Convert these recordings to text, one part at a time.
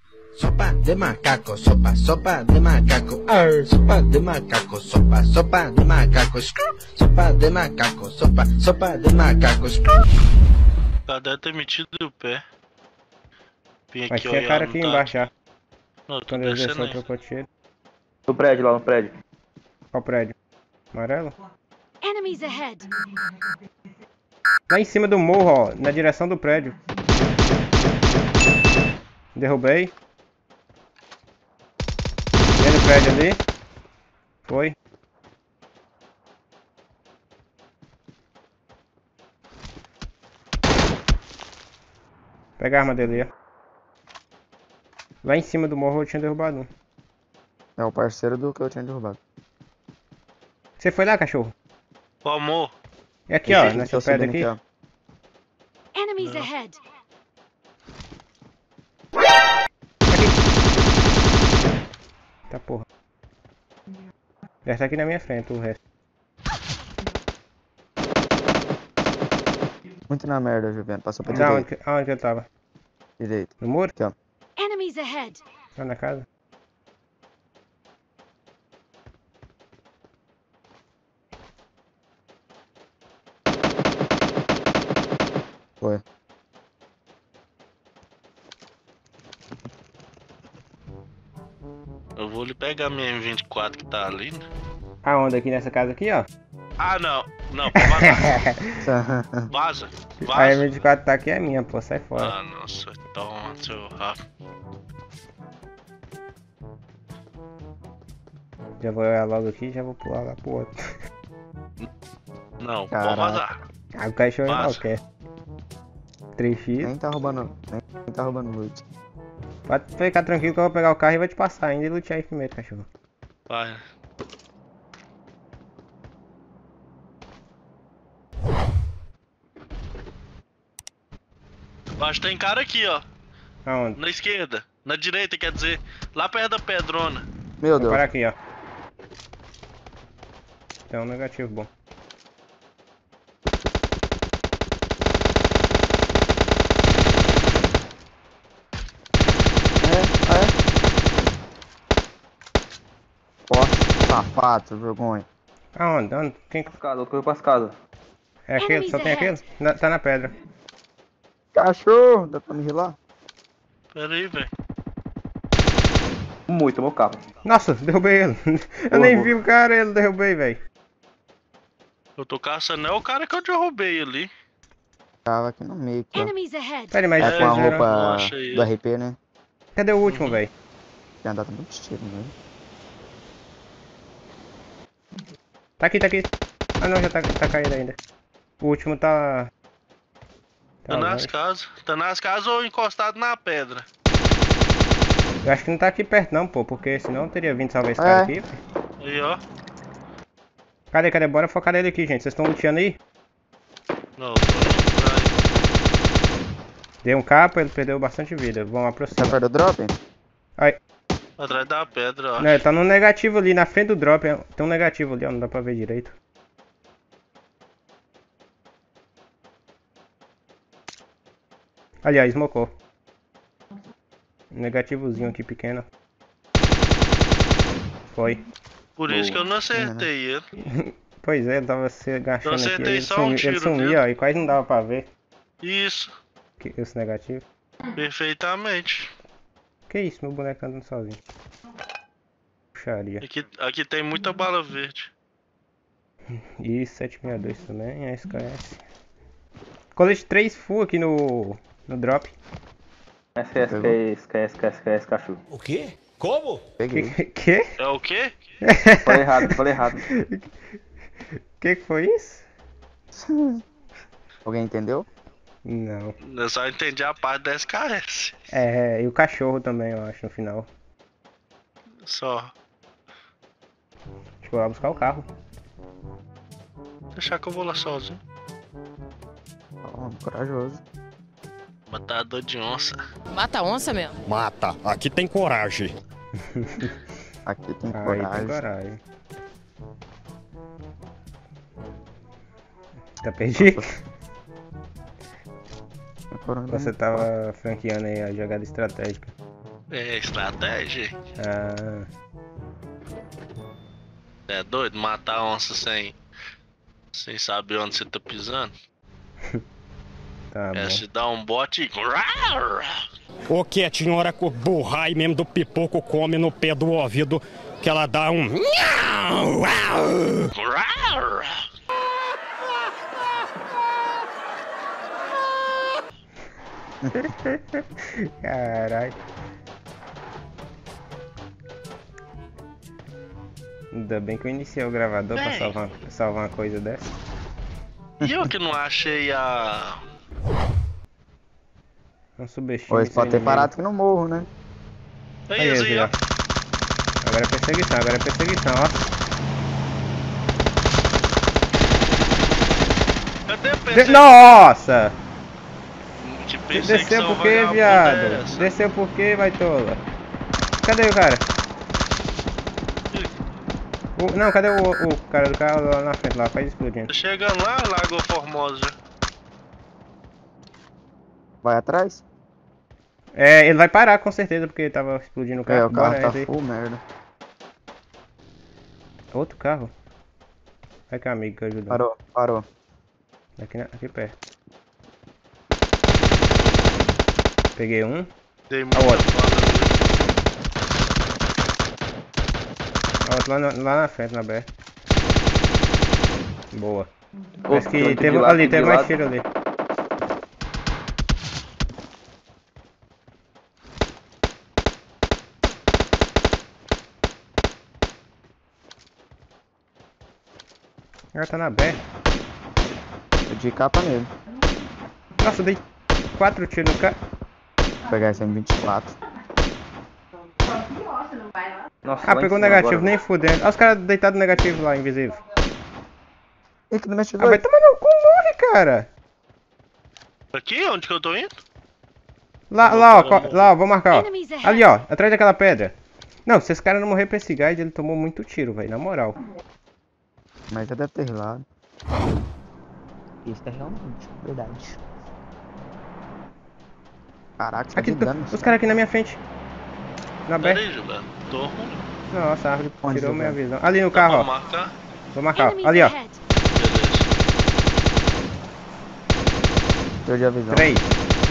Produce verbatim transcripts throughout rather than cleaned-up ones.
Sopa de macaco, sopa, sopa de macaco. Arr, sopa de macaco, sopa, sopa de macaco. Sopa de macaco, sopa, sopa de macaco. Tá, deve ter metido o pé. Vim Mas aqui tinha olhar, cara não aqui tá embaixo já. Não, tô Quando ele descendo desceu, aí. trocou tiro. No prédio, lá no prédio. Qual prédio? Amarelo? Enemies ahead. Lá em cima do morro, ó. Na direção do prédio. Derrubei. Dentro do prédio ali. Foi. Pega a arma dele, ó. Lá em cima do morro eu tinha derrubado um. É o parceiro do que eu tinha derrubado. Você foi lá, cachorro? Ô amor, É aqui, ó. Esse Nessa tô pedra subindo aqui. ó. Enemies Não. ahead. Tá porra. Deve estar aqui na minha frente o resto. Muito na merda, Juliano. Passou pra Da onde, direita. que- aonde que eu tava? Direito. No muro? Aqui, ó. Enemies ahead. Lá na casa? Foi. eu vou lhe pegar minha M vinte e quatro que tá ali, né? Aonde? Aqui nessa casa aqui, ó. Ah, não. Não, pode vazar. Vaza. A Vaza. M vinte e quatro tá aqui é minha, pô. Sai fora. Ah, nossa. Toma, seu rabo. Já vou olhar logo aqui e já vou pular lá pro outro. Não, pode Caraca. vazar. Ah, o cachorro Vaza. não quer. três x. Nem tá roubando. Nem tá roubando loot. Pode ficar tranquilo que eu vou pegar o carro e vou te passar ainda e lutear aí primeiro, cachorro. Vai. Acho que tem cara aqui, ó. Aonde? Na esquerda. Na direita, quer dizer. Lá perto da pedrona. Meu Vou Deus. parar aqui, ó. Tem um negativo bom. É, é. Poxa, safado, vergonha. Aonde? Aonde? Quem... Cascada, correu pras casas. É aquele? Só tem aquele? Na- tá na pedra. Cachorro, dá pra me rilar? Pera aí, velho. Muito, tomou carro. Nossa, derrubei ele. Eu Boa, nem boa. vi o cara, ele derrubei, velho. Eu tô caçando, é o cara que eu derrubei ali. Tava aqui no meio, aqui, ó. Enemies ahead. Pera aí, mas É É, com a vocês viram- roupa Nossa, aí. do R P, né? Cadê o último, Uhum. velho? Tem andado muito tiro, né? Tá aqui, tá aqui. Ah não, já tá, tá caído ainda. O último tá... Tá nas longe. casas. Tá nas casas ou encostado na pedra. Eu acho que não tá aqui perto não, pô, porque senão eu teria vindo salvar esse cara É. aqui. Aí, ó. Cadê, cadê? Bora focar nele aqui, gente. Vocês estão luteando aí? Não, tô indo pra aí. Dei um capa, ele perdeu bastante vida. Vamos Tá aproximar. perto do drop? Ai, Atrás da pedra, ó. não, ele tá no negativo ali, na frente do drop. Tem um negativo ali, ó, não dá pra ver direito. Ali, ó, smocou. Um negativozinho aqui pequeno. Foi. Por isso que eu não Boa. acertei ele. Pois é, ele tava se agachando aqui. acertei Ele, só sumi, um ele tiro sumia, dele. ó, e quase não dava pra ver Isso. que, esse negativo. Perfeitamente. Que isso, meu boneco andando sozinho. Puxaria. Aqui, aqui tem muita bala verde. E sete sessenta e dois também, é S K S. Colete três full aqui no, no drop. S S K S K S K S K S cachorro. O quê? Como? Peguei. Que que? É o quê? Falei errado, falei errado. Que que foi isso? Alguém entendeu? Não. Eu só entendi a parte da S K S. É, e o cachorro também, eu acho, no final. Só. Acho que eu vou lá buscar o carro. Deixar que eu vou lá sozinho. Ó, corajoso. Matador de onça. Mata onça mesmo. Mata. Aqui tem coragem. Aqui tem Aí coragem. tem coragem. Tá perdido? Coragem Você muito tava franqueando aí a jogada estratégica. É estratégia. Ah, É doido? Matar a onça sem, sem saber onde você tá pisando? tá É bom. se dar um bote e... O que a senhora com burrai mesmo do pipoco come no pé do ouvido que ela dá um... Caralho. Ainda bem que eu iniciei o gravador pra Bem. salvar, salvar uma coisa dessa. E eu que não achei a... Não subestime Ou seu pode ter inimigo. parado aqui no morro, né? Aí, Aí, aí, aí, ó. ó. Agora é perseguição, agora é perseguição, ó. Cadê a De- perseguição? Nossa! Que Desceu perseguição por quê, vagabunda viado? é essa? Desceu por quê, vai tola? Cadê o cara? O- não, cadê o, o cara do carro lá na frente, lá, faz explodindo. Tô chegando lá, Lagoa Formosa já. Vai atrás? É, ele vai parar com certeza, porque tava explodindo o carro. É, o carro Bora, tá entra aí. full merda. Outro carro. Vai cá, amigo, que ajuda. Parou, parou. Aqui, na- aqui perto. Peguei um. Dei muita outro. foda dele. Ó, outro lá, na- lá na frente, na B. Boa. Ô, Parece tem que outro teve de lado, ali, tem teve de mais lado. tiro ali. Agora tá na B. Eu de capa nele. Nossa, eu dei quatro tiros no cara. Vou pegar esse M vinte e quatro. Nossa, Ah, lá em pegou cima negativo, agora. nem fudendo. Olha os caras deitados negativo lá, invisível. Ih, que não mexe Ah, vai dois. tomar no cu, morre, cara. Aqui? Onde que eu tô indo? Lá, Não, lá, ó, cara, co- não. lá, ó, vou marcar, ó. Enemies ahead. Ali, ó, atrás daquela pedra. Não, se esse cara não morrer pra esse guide, ele tomou muito tiro, velho, na moral. Mas já deve ter lá. Isso é realmente verdade. Caraca, tá Aqui, de dano. os caras aqui na minha frente. Na B. Pera aí, Juliano. Tô ruim. Nossa, a árvore Onde, tirou minha Juliano? visão. Ali no Dá carro, pra ó. marcar? Vou marcar, ó. Enemies Ali, ó. ahead. Beleza. Perdi a visão. Três.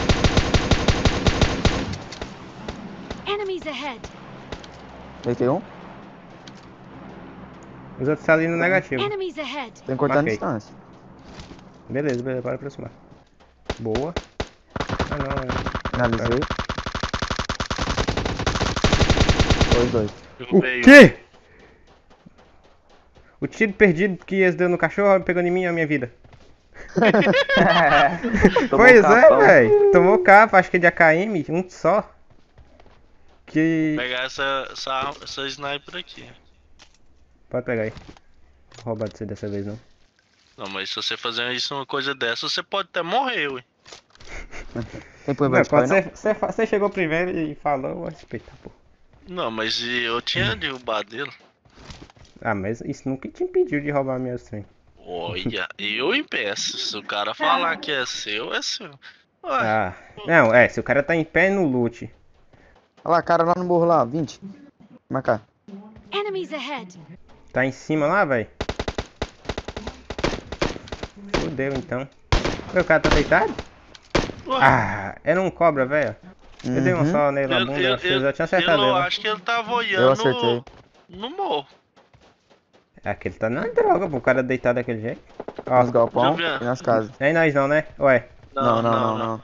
Enemies ahead. Deitei um. Os outros tá ali no negativo. Enemies ahead. Tem cortando Marquei. distância. Beleza, beleza, bora aproximar. Boa. Ah, não, é... Finalizei. Dois, dois. O Derrubei um. quê? O tiro perdido que eles deu no cachorro pegou em mim a minha vida. Tomou Pois um é, capão. velho. Tomou capa, acho que é de A K M, um só. Que... Pegar essa, essa, arma- essa sniper aqui. Pode pegar aí. Vou roubar de você dessa vez, não. Não, mas se você fazer isso, uma coisa dessa, você pode até morrer, ué. Tem por Não, vertical quando aí, você, você, fa- você chegou primeiro e falou, eu vou respeitar, pô. Não, mas e eu tinha derrubado ele. Ah, mas isso nunca te impediu de roubar meus trem. Olha, eu impeço. Se o cara falar que é seu, é seu. Ué, Ah, não, é, se o cara tá em pé no loot. Olha lá, cara lá no morro lá, vinte. Marcar. Enemies ahead. Tá em cima lá, velho? Fudeu, então. Ué, o cara tá deitado? ué. Ah, era um cobra, velho. Eu dei um Uhum. só nele na Eu- bunda, eu- acho que eu já tinha eu- acertado eu ele. acho que ele tava Eu olhando acertei. no morro. É que ele tá na droga, pô, o cara deitado daquele jeito. Ó, Nos galpão deixa eu ver. e nas casas. nem nós não, né? Ué, Não, não, não, não.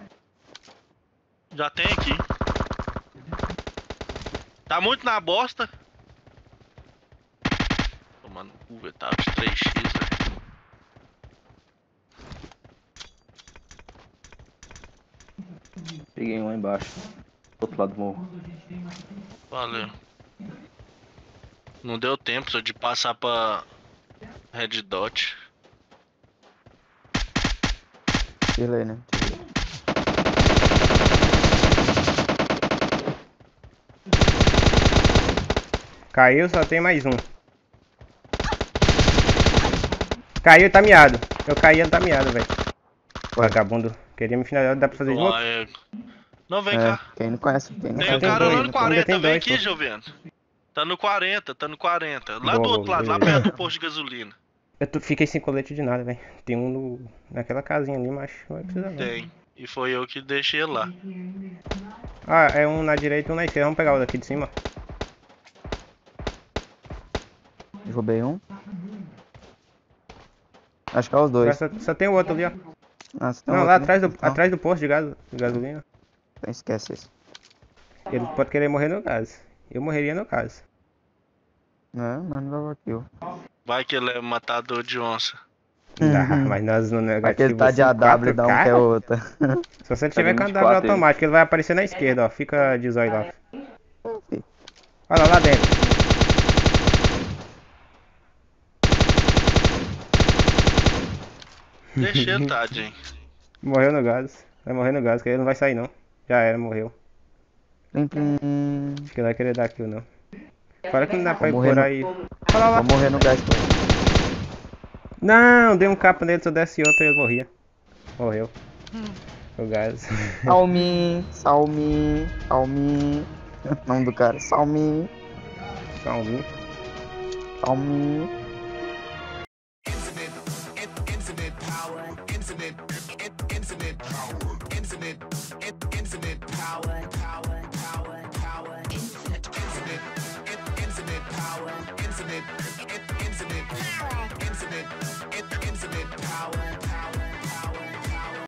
Já tem aqui. Tá muito na bosta. Tomando cu, velho. Tava de três x, velho. Peguei um lá embaixo. Do outro lado do morro. Valeu. Não deu tempo só de passar pra Red Dot. Tirei, né? Tirei. caiu, só tem mais um. Caiu, tá miado. Eu caí, ele tá miado, velho. Vagabundo. Queria me finalizar, dá pra fazer de novo? Lá é... Não, vem É, cá. quem não conhece, quem não Tem conhece. um cara dois, lá no ainda quarenta, tem vem dois, aqui, pô. Jovento. Tá no quarenta, tá no quarenta. Lá Boa, do outro boa, lado, lá beleza. perto do posto de gasolina. Eu tô- fiquei sem colete de nada, velho. Tem um no, naquela casinha ali, mas não vai precisar não. Tem. E foi eu que deixei lá. Ah, é um na direita e um na esquerda. Vamos pegar o daqui de cima. Derrubei um. Acho que é os dois. Só, só tem o outro ali, ó. Ah, você tem Não, outro, lá né? atrás do, Não, atrás do posto de, gas, de gasolina. então esquece esse. Ele pode querer morrer no gás. Eu morreria no gás. Não, mas não dava kill. Vai que ele é matador de onça. Ah, mas nós no negativo Aquele tá de assim, A W quatro dá um que é K. outra. Se você Tá tiver de com a vinte e W quatro ele. automático, ele vai aparecer na esquerda, ó. Fica de zóio lá. Olha lá, lá dentro. Deixa ele, tadinho. Morreu no gás. Vai morrer no gás, que ele não vai sair não. Já era, morreu. Plim, plim. Acho que ele vai querer dar kill não. Fala que não dá pra ir Vou morrer por no- aí. Olha lá, lá. Vou morrer no gás com ele. Não, dei um capa nele, se eu desse outro ele morria. Morreu. O gás. Salmi, Salmi, Salmi. O nome do cara, Salmi, Só um. Salmi.